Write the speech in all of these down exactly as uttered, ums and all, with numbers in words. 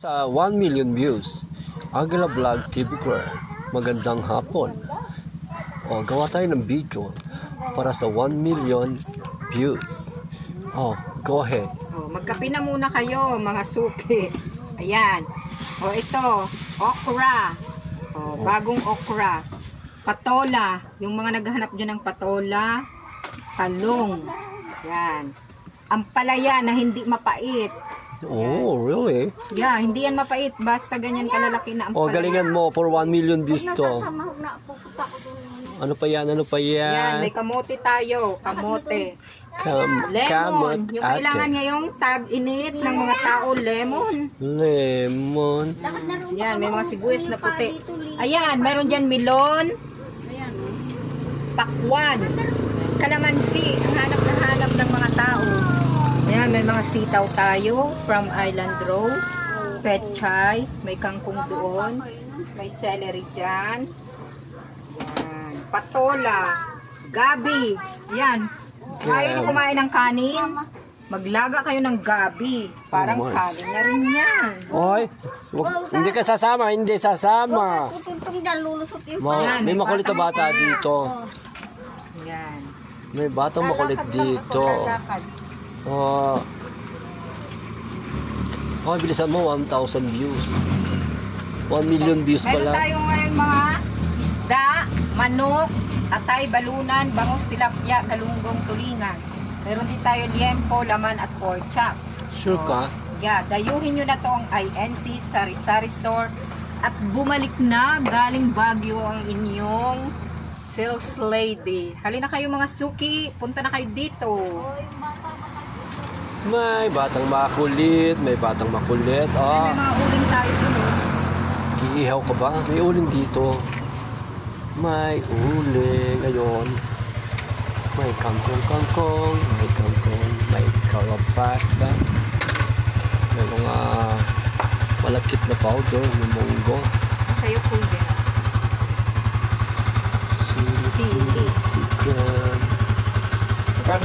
Sa one million views, Aguila Vlog T V Core, magandang hapon. O, gawa tayo ng video para sa one million views. Oh, go ahead. Oh, magkape na muna kayo, mga suki. Ayan. O, ito, okra. O, bagong okra. Patola. Yung mga naghahanap dyan ng patola. Talong. Ayan. Ampalaya na hindi mapait. Oh, really? Yeah, hindi yan mapait. Basta ganyan kalalaki na Oh, ampalaya. galingan mo for one million views to. Ano pa yan? Ano pa Yan, yan? may kamote tayo. Kamote. Kam Lemon. kamot Yung kailangan ate. niya yung tag-init ng mga tao, lemon. Lemon. Yan, may mga sibuyas na puti. Ayan, meron dyan melon. Pakwan. Kalamansi. Ang hanap na hanap ng mga tao. Ayan, may mga sitaw tayo from Island Rose. Pechay. May kangkong doon. May celery dyan. Yan. Patola. Gabi. Yan. Ayaw nyo kumain ng kanin? Maglaga kayo ng gabi. Parang Oh, kanin na rin yan. Oy, wag- hindi ka sasama, hindi sasama. Tutuntong dyan, lulusot yung Ma, Yan, may may makulit na bata dito. Yan. May batang makulit Lalakad lang dito. ako, lalakad. Oh. Oh, bilisan mo one thousand views. one million views Meron pala. tayo ngayon mga isda, manok, atay, balunan, bangus, tilapia, galunggong, tulingan. Meron din tayo liempo, laman at pork chop. Sure ka? Yeah, dayuhin nyo na to ang I N C Sari Sari Store at bumalik na galing Baguio ang inyong sales lady. Halina kayo mga suki, punta na kayo dito. May batang makulit, may batang makulit. May Ah, mga uling tayo dun eh. kiihaw ka ba? May uling dito. May uling. Ayun. May kangkong-kangkong, may kangkong, may kalabasa. May mga malakit na powder, may munggo. Sa'yo kuya. Sili, sikan. Apat.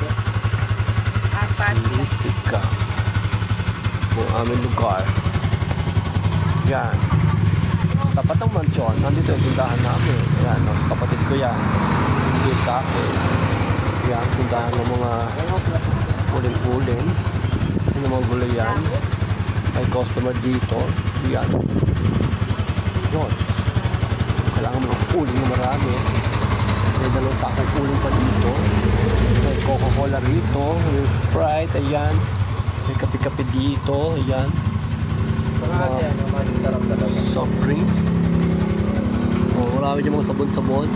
Sili, sika. Yung aming lugar. Yan. Sa tapat ng mansyon, nandito yung tindahan namin. Yan, sa kapatid ko yan. Hindi sa akin. Yan, tindahan ng mga uling-uling. Yung mga gulayan. May customer dito. Yan. Yun. Kailangan mo ng uling na marami. May dalawang sakong uling pa dito. May Coca-Cola rito. May Sprite. Ayan. May kape-kape dito. Ayan. Mga soft drinks. Oh, marami dyan mga sabon-sabon.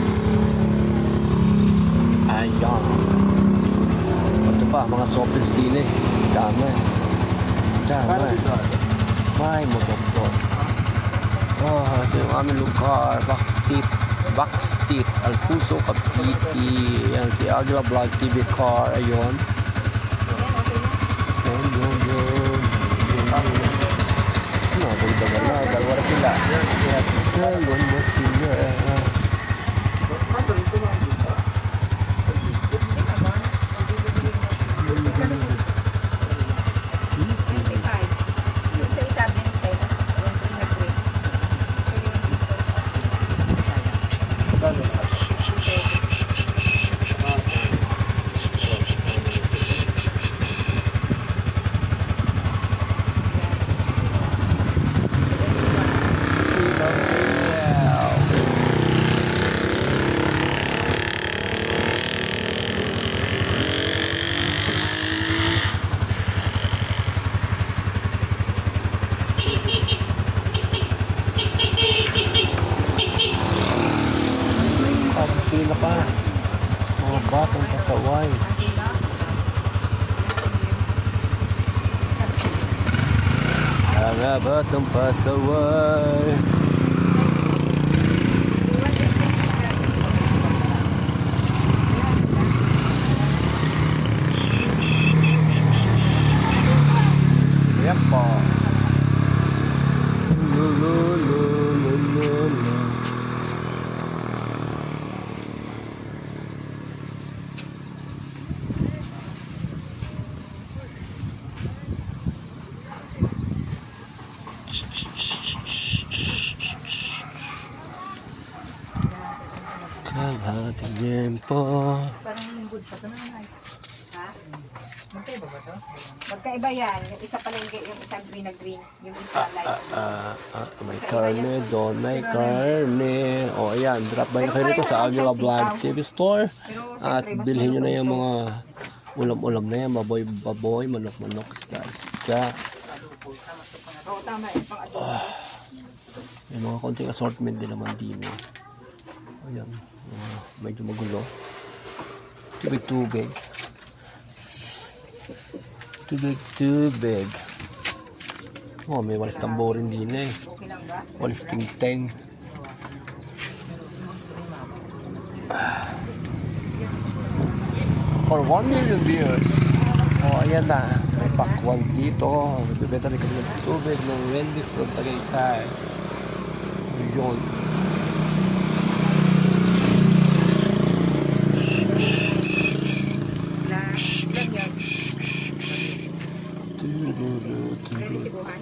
Ayan. Ito pa, mga soft drinks din eh. Dami. Dami. May motor-motor. Ah, ito yung aming lugar. Backstreet. Backstreet. Alpuso, Cavite. Yan, si Aguila Vlog T V Car. Ayun. Yun, yun, yun. Ano, bulda ba na? Dalawa na sila. Dalawa na sila. twenty-five. Yung sa isa, twenty. Yung pinag-break. Sila pa. Mga batang pasaway. Mga batang pasaway. Yan po. Lulululululu. ating tempo. Parang lingkod pa ito naman. Ha? Magkaiba ba ito? Magkaiba yan. Yung isa pala yung, yung isa green na green. Yung isa light. Ah, ah, may karne doon, may karne. O, ayan, drop by na kayo rito sa Aguila Vlog T V Store. At bilhin nyo na yung mga ulam-ulam na yan, baboy-baboy, manok-manok, isda-isda. Oo, tama. Yung pang adobo. May mga konting assortment din naman din. Eh. Ayan, uh, medyo magulo. Tubig-tubig. Tubig-tubig. Oh, may walis tamborin din eh. Okay lang ba? Walis ting-teng. For one million viewers. Oh, ayan na. May pakwan dito. Bibenta rin kami ng tubig ng Wendy's from Tagaytay. Yun. Na, ilan yan? Tululu, tululu. Ready si Buhay?